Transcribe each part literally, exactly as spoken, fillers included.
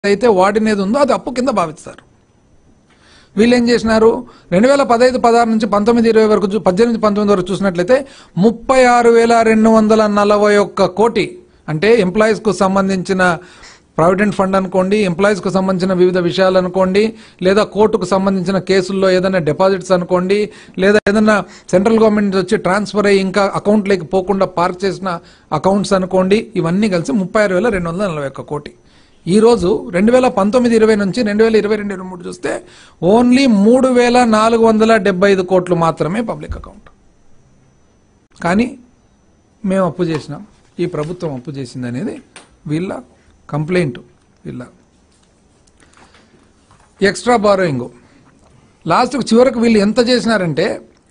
అయితే వాడినేది ఉందో అది అప్పు కింద భావిస్తారు. వీళ్ళు ఏం చేసినారు, రెండు వేల పదహైదు పదహారు నుంచి పంతొమ్మిది ఇరవై వరకు పద్దెనిమిది పంతొమ్మిది వరకు చూసినట్లయితే ముప్పై ఆరు వేల రెండు వందల నలభై ఒక్క కోటి అంటే ఎంప్లాయీస్కు సంబంధించిన ప్రావిడెంట్ ఫండ్ అనుకోండి, ఎంప్లాయీస్కు సంబంధించిన వివిధ విషయాలు అనుకోండి, లేదా కోర్టుకు సంబంధించిన కేసుల్లో ఏదైనా డిపాజిట్స్ అనుకోండి, లేదా ఏదైనా సెంట్రల్ గవర్నమెంట్ వచ్చి ట్రాన్స్ఫర్ అయ్యి ఇంకా అకౌంట్లోకి పోకుండా పార్క్ చేసిన అకౌంట్స్ అనుకోండి, ఇవన్నీ కలిసి ముప్పై ఆరు వేల రెండు వందల నలభై ఒక్క కోటి. ఈరోజు రెండు వేల పంతొమ్మిది ఇరవై నుంచి రెండు వేల ఇరవై రెండు ఇరవై మూడు చూస్తే ఓన్లీ మూడు వేల నాలుగు వందల డెబ్బై ఐదు కోట్లు మాత్రమే పబ్లిక్ అకౌంట్. కానీ మేము అప్పు చేసినాం, ఈ ప్రభుత్వం అప్పు చేసింది అనేది వీళ్ళ కంప్లైంట్. వీళ్ళ ఎక్స్ట్రా బారోయింగ్ లాస్ట్కు చివరకు వీళ్ళు ఎంత చేసినారంటే,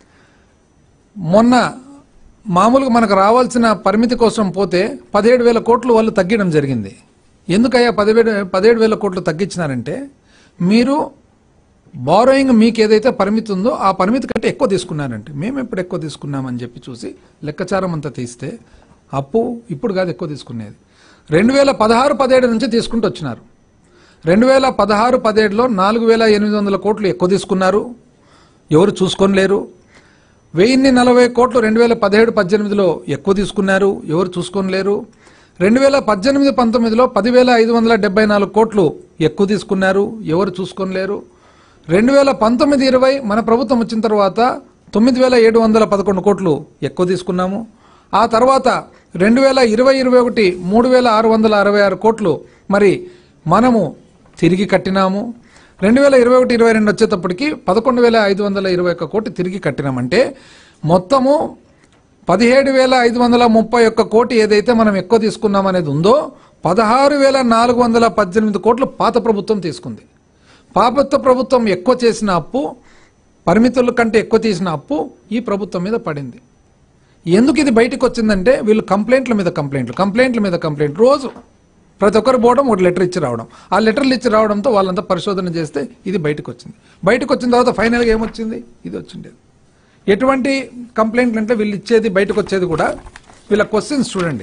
మొన్న మామూలుగా మనకు రావాల్సిన పరిమితి కోసం పోతే పదిహేడు వేల కోట్లు వాళ్ళు తగ్గడం జరిగింది. ఎందుకయ్యా పదిహేడు పదిహేడు వేల కోట్లు తగ్గించినారంటే, మీరు బారోయింగ్ మీకు ఏదైతే పరిమితి ఉందో ఆ పరిమితి కంటే ఎక్కువ తీసుకున్నారంటే, మేము ఎప్పుడు ఎక్కువ తీసుకున్నామని చెప్పి చూసి లెక్కచారం అంతా తీస్తే అప్పు ఇప్పుడు కాదు ఎక్కువ తీసుకునేది, రెండు వేల పదహారు పదిహేడు నుంచి తీసుకుంటూ వచ్చినారు. రెండు వేల పదహారు పదిహేడులో నాలుగు వేల ఎనిమిది వందల కోట్లు ఎక్కువ తీసుకున్నారు, ఎవరు చూసుకొని లేరు. వెయ్యిన్ని నలభై కోట్లు రెండు వేల పదిహేడు పద్దెనిమిదిలో ఎక్కువ తీసుకున్నారు, ఎవరు చూసుకొని లేరు. రెండు వేల పద్దెనిమిది పంతొమ్మిదిలో పదివేల ఐదు వందల డెబ్బై నాలుగు కోట్లు ఎక్కువ తీసుకున్నారు, ఎవరు చూసుకొని లేరు. రెండు వేల పంతొమ్మిది ఇరవై మన ప్రభుత్వం వచ్చిన తర్వాత తొమ్మిది వేల ఏడు వందల పదకొండు కోట్లు ఎక్కువ తీసుకున్నాము. ఆ తర్వాత రెండు వేల ఇరవై ఇరవై ఒకటి మూడు వేల ఆరు వందల అరవై ఆరు కోట్లు మరి మనము తిరిగి కట్టినాము. రెండు వేల ఇరవై ఒకటి ఇరవై రెండు వచ్చేటప్పటికి పదకొండు వేల ఐదు వందల ఇరవై ఒక్క కోటి తిరిగి కట్టినామంటే మొత్తము పదిహేడు వేల ఐదు వందల ముప్పై ఒక్క కోటి ఏదైతే మనం ఎక్కువ తీసుకున్నాం అనేది ఉందో పదహారు వేల నాలుగు వందల పద్దెనిమిది కోట్లు పాత ప్రభుత్వం తీసుకుంది. పాత ప్రభుత్వం ఎక్కువ చేసిన అప్పు, పరిమితుల కంటే ఎక్కువ తీసిన అప్పు ఈ ప్రభుత్వం మీద పడింది. ఎందుకు ఇది బయటకు వచ్చిందంటే, వీళ్ళు కంప్లైంట్ల మీద కంప్లైంట్లు కంప్లైంట్ల మీద కంప్లైంట్ రోజు ప్రతి ఒక్కరు పోవడం, ఒక లెటర్ ఇచ్చి రావడం, ఆ లెటర్లు ఇచ్చి రావడంతో వాళ్ళంతా పరిశోధన చేస్తే ఇది బయటకు వచ్చింది. బయటకు వచ్చిన తర్వాత ఫైనల్గా ఏమొచ్చింది, ఇది వచ్చిండేది. ఎటువంటి కంప్లైంట్లు అంటే వీళ్ళు ఇచ్చేది బయటకు వచ్చేది కూడా వీళ్ళ క్వశ్చన్స్ చూడండి.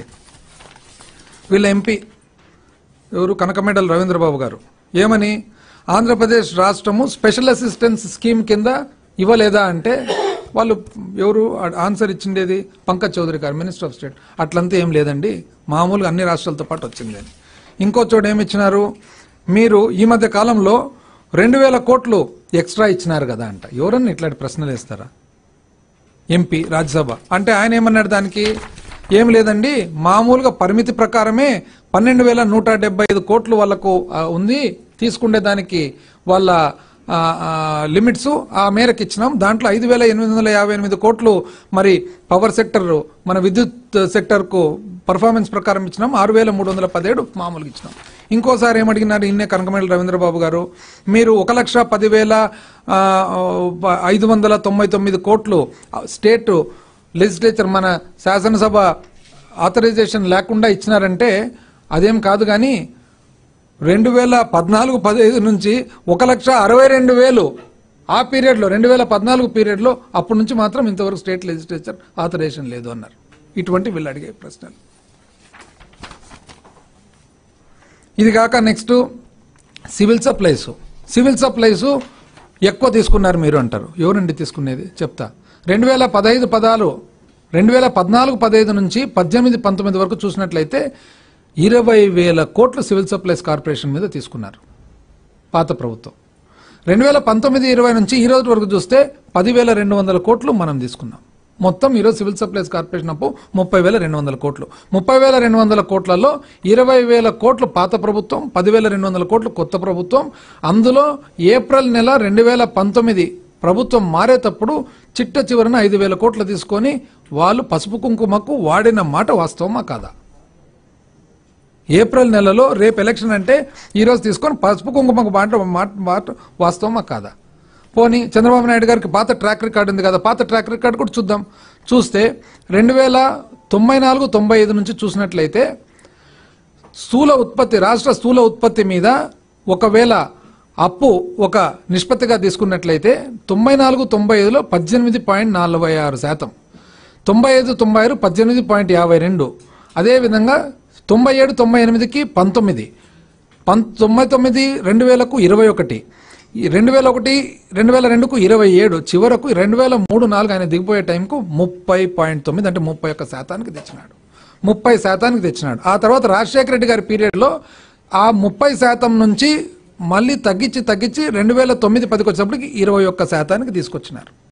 వీళ్ళ ఎంపీ ఎవరు, కనకమేడల రవీంద్రబాబు గారు ఏమని, ఆంధ్రప్రదేశ్ రాష్ట్రము స్పెషల్ అసిస్టెన్స్ స్కీమ్ కింద ఇవ్వలేదా అంటే, వాళ్ళు ఎవరు ఆన్సర్ ఇచ్చిండేది పంకజ్ చౌదరి గారు, మినిస్టర్ ఆఫ్ స్టేట్. అట్లంతా ఏం లేదండి, మామూలుగా అన్ని రాష్ట్రాలతో పాటు వచ్చింది అని. ఇంకో చోట ఏమి ఇచ్చినారు, మీరు ఈ మధ్య కాలంలో రెండు వేల కోట్లు ఎక్స్ట్రా ఇచ్చినారు కదా అంట. ఎవరన్నా ఇట్లాంటి ప్రశ్నలు వేస్తారా? ఎంపీ రాజ్యసభ అంటే ఆయన ఏమన్నాడు, దానికి ఏం లేదండి, మామూలుగా పరిమితి ప్రకారమే పన్నెండు వేల నూట డెబ్బై ఐదు కోట్లు వాళ్ళకు ఉంది, తీసుకునే దానికి వాళ్ళ లిమిట్స్ ఆ మేరకు ఇచ్చినాం. దాంట్లో ఐదు వేల ఎనిమిది వందల యాభై ఎనిమిది కోట్లు మరి పవర్ సెక్టర్ మన విద్యుత్ సెక్టర్కు పర్ఫార్మెన్స్ ప్రకారం ఇచ్చినాం, ఆరు వేల మూడు వందల పదిహేడు మామూలుగా ఇచ్చినాం. ఇంకోసారి ఏమడిగినారు ఇన్నే కనకమేడల రవీంద్రబాబు గారు, మీరు ఒక లక్ష పదివేల ఐదు వందల తొంభై తొమ్మిది కోట్లు స్టేట్ లెజిస్లేచర్ మన శాసనసభ ఆథరైజేషన్ లేకుండా ఇచ్చినారంటే అదేం కాదు, కానీ రెండు వేల పద్నాలుగు పదిహేను నుంచి ఒక లక్ష అరవై రెండు వేలు ఆ పీరియడ్లో రెండు వేల పద్నాలుగు పీరియడ్లో అప్పటి నుంచి మాత్రం ఇంతవరకు స్టేట్ లెజిస్లేచర్ ఆథరైజేషన్ లేదు అన్నారు. ఇటువంటి వీళ్ళు అడిగే ప్రశ్నలు. ఇది కాక next civil supplies. Civil supplies ఎక్కువ తీసుకున్నారు మీరు అంటారు. ఎవరండి తీసుకునేది చెప్తా. రెండు వేల పదహైదు పదాలు రెండు వేల పద్నాలుగు పదహైదు నుంచి పద్దెనిమిది పంతొమ్మిది వరకు చూసినట్లయితే ఇరవై వేల కోట్లు సివిల్ సప్లైస్ కార్పొరేషన్ మీద తీసుకున్నారు పాత ప్రభుత్వం. రెండు వేల పంతొమ్మిది ఇరవై నుంచి ఈ రోజు వరకు చూస్తే పదివేల రెండు వందల కోట్లు మనం తీసుకున్నాం. మొత్తం ఈరోజు సివిల్ సప్లైస్ కార్పొరేషన్ అప్పు ముప్పై వేల రెండు వందల కోట్లు. ముప్పై వేల రెండు వందల కోట్లలో ఇరవై వేల కోట్లు పాత ప్రభుత్వం, పదివేల రెండు వందల కోట్లు కొత్త ప్రభుత్వం. అందులో ఏప్రిల్ నెల రెండు వేల పంతొమ్మిది ప్రభుత్వం మారేటప్పుడు చిట్ట చివరన ఐదు వేల కోట్లు తీసుకొని వాళ్ళు పసుపు కుంకుమకు వాడిన మాట వాస్తవమా కాదా? ఏప్రిల్ నెలలో రేపు ఎలక్షన్ అంటే ఈరోజు తీసుకొని పసుపు కుంకుమకు మాట మాట వాస్తవమా కాదా? పోనీ చంద్రబాబు నాయుడు గారికి పాత ట్రాక్ రికార్డు ఉంది కదా, పాత ట్రాక్ రికార్డు కూడా చూద్దాం. చూస్తే రెండు వేల తొంభై నాలుగు తొంభై ఐదు నుంచి చూసినట్లయితే స్థూల ఉత్పత్తి, రాష్ట్ర స్థూల ఉత్పత్తి మీద ఒకవేళ అప్పు ఒక నిష్పత్తిగా తీసుకున్నట్లయితే తొంభై నాలుగు తొంభై ఐదులో పద్దెనిమిది పాయింట్ నలభై ఆరు శాతం, తొంభై ఐదు తొంభై ఆరు పద్దెనిమిది పాయింట్ యాభై రెండు, అదేవిధంగా తొంభై ఏడు తొంభై ఎనిమిదికి పంతొమ్మిది, పం తొంభై తొమ్మిది రెండు వేలకు ఇరవై ఒకటి రెండు వేల ఒకటి రెండు వేల రెండుకు ఇరవై ఏడు చివరకు రెండు వేల మూడు నాలుగు ఆయన దిగిపోయే టైంకు ముప్పై పాయింట్ తొమ్మిది అంటే ముప్పై ఒక్క శాతానికి తెచ్చినాడు ముప్పై శాతానికి తెచ్చినాడు ఆ తర్వాత రాజశేఖర రెడ్డి గారి పీరియడ్లో ఆ ముప్పై శాతం నుంచి మళ్ళీ తగ్గించి తగ్గించి రెండు వేల తొమ్మిది పదికి వచ్చేటప్పటికి ఇరవై ఒక్క శాతానికి తీసుకొచ్చినారు.